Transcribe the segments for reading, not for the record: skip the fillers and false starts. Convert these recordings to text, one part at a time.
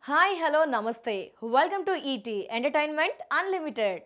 Hi, hello, namaste. Welcome to ET Entertainment Unlimited.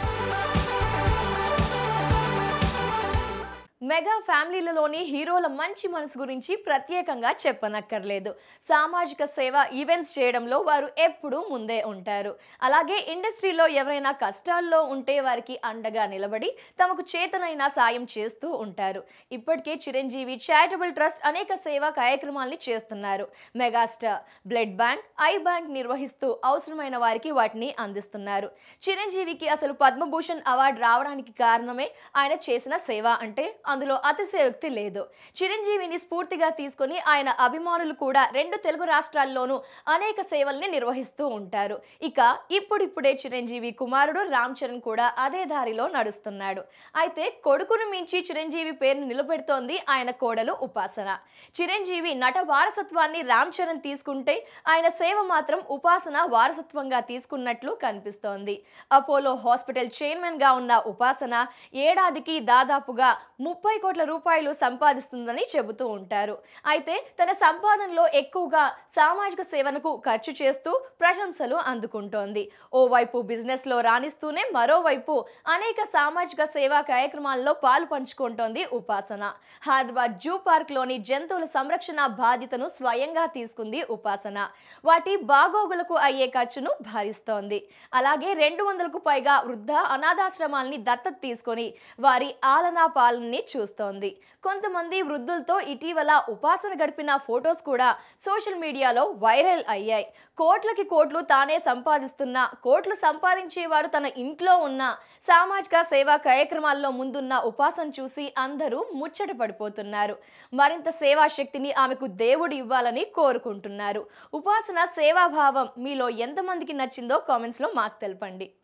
Mega ఫ్యామిలీలలోని హీరోల మంచి మనసు గురించి ప్రత్యేకంగా చెప్పనక్కర్లేదు. సామాజిక సేవ ఈవెంట్స్ చేయడంలో వారు ఎప్పుడూ ముందే ఉంటారు. అలాగే ఇండస్ట్రీలో ఎవరైనా కష్టాల్లో ఉంటే వారికి అండగా నిలబడి తమకు చేతనైన సాయం చేస్తూ ఉంటారు. ఇప్పటికే చిరంజీవి చారిటబుల్ ట్రస్ట్ అనేక సేవా కార్యక్రమాల్ని చేస్తున్నారు. Megastar blood bank, eye bank నిర్వహిస్తూ అవసరమైన వారికి వాటిని అందిస్తున్నారు. చిరంజీవికి అసలు పద్మభూషణ్ అవార్డు రావడానికి కారణమే ఆయన చేసిన సేవ అంటే అందులో అతిశయోక్తి లేదు. చిరంజీవిని స్ఫూర్తిగా తీసుకొని ఆయన అభిమానులు కూడా రెండు తెలుగు రాష్ట్రాల్లోనూ అనేక సేవల్ని నిర్వహిస్తూ ఉంటారు. ఇక ఇప్పుడిప్పుడే చిరంజీవి కుమారుడు రామ్ చరణ్ కూడా అదే దారిలో నడుస్తున్నాడు. అయితే కొడుకును మించి చిరంజీవి పేరును నిలబెడుతోంది ఆయన కోడలు ఉపాసన. చిరంజీవి నట వారసత్వాన్ని రామ్ చరణ్ తీసుకుంటే ఆయన సేవ మాత్రం ఉపాసన వారసత్వంగా తీసుకున్నట్లు కనిపిస్తోంది. అపోలో హాస్పిటల్ చైర్మన్ గా ఉన్న ఉపాసన ఏడాదికి దాదాపుగా 30 కోట్ల రూపాయలు సంపాదిస్తుందని చెబుతూ ఉంటారు. అయితే తన సంపాదనలో ఎక్కువగా సామాజిక సేవలకు ఖర్చు చేస్తూ ప్రశంసలు అందుకుంటోంది. ఓవైపు బిజినెస్ లో రాణిస్తూనే మరోవైపు అనేక సామాజిక సేవా కార్యక్రమాల్లో పాలు పంచుకుంటోంది ఉపాసన. హైదరాబాద్ జూ పార్క్ లోని జంతువుల సంరక్షణ బాధ్యతను స్వయంగా తీసుకుంది ఉపాసన. వాటి బాగోగులకు అయ్యే ఖర్చును భరిస్తోంది. అలాగే 200కు పైగా వృద్ధ అనాథాశ్రమాల్ని దత్తత తీసుకొని వారి ఆలనా పాలనని చూస్తోంది. కొంతమంది వృద్ధులతో ఇటీవల ఉపాసన గడిపిన ఫొటోస్ కూడా సోషల్ మీడియాలో వైరల్ అయ్యాయి. కోట్లకి కోట్లు తానే సంపాదిస్తున్నా, కోట్లు సంపాదించేవారు తన ఇంట్లో ఉన్న సామాజిక సేవా కార్యక్రమాల్లో ముందున్న ఉపాసన చూసి అందరూ ముచ్చట పడిపోతున్నారు. మరింత సేవా శక్తిని ఆమెకు దేవుడు ఇవ్వాలని కోరుకుంటున్నారు. ఉపాసన సేవాభావం మీలో ఎంతమందికి నచ్చిందో కామెంట్స్ లో మాకు తెలపండి.